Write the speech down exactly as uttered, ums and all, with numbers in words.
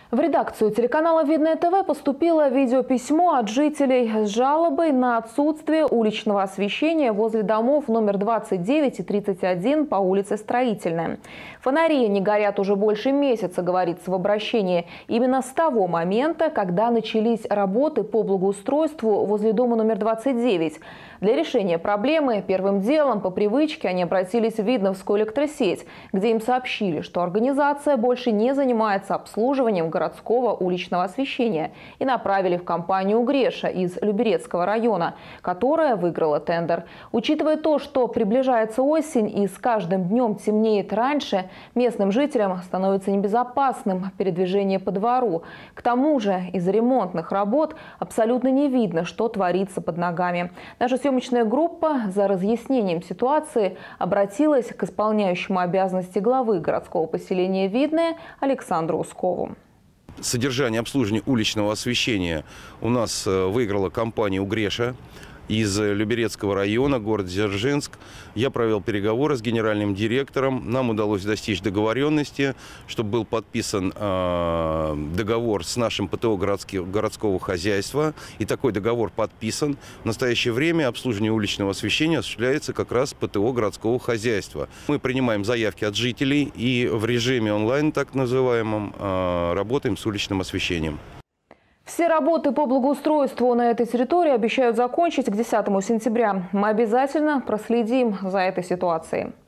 В редакцию телеканала «Видное ТВ» поступило видеописьмо от жителей с жалобой на отсутствие уличного освещения возле домов номер двадцать девять и тридцать один по улице Строительная. Фонари не горят уже больше месяца, говорится в обращении. Именно с того момента, когда начались работы по благоустройству возле дома номер двадцать девять. Для решения проблемы первым делом по привычке они обратились в Видновскую электросеть, где им сообщили, что организация больше не занимается обслуживанием городского уличного освещения, и направили в компанию «Греша» из Люберецкого района, которая выиграла тендер. Учитывая то, что приближается осень и с каждым днем темнеет раньше, местным жителям становится небезопасным передвижение по двору. К тому же из-за ремонтных работ абсолютно не видно, что творится под ногами. Наша съемочная группа за разъяснением ситуации обратилась к исполняющему обязанности главы городского поселения Видное Александру Ускову. Содержание обслуживания уличного освещения у нас выиграла компания «Греша» из Люберецкого района, город Дзержинск. Я провел переговоры с генеральным директором. Нам удалось достичь договоренности, чтобы был подписан э, договор с нашим ПТО городского хозяйства. И такой договор подписан. В настоящее время обслуживание уличного освещения осуществляется как раз ПТО городского хозяйства. Мы принимаем заявки от жителей и в режиме онлайн, так называемом, э, работаем с уличным освещением. Все работы по благоустройству на этой территории обещают закончить к десятому сентября. Мы обязательно проследим за этой ситуацией.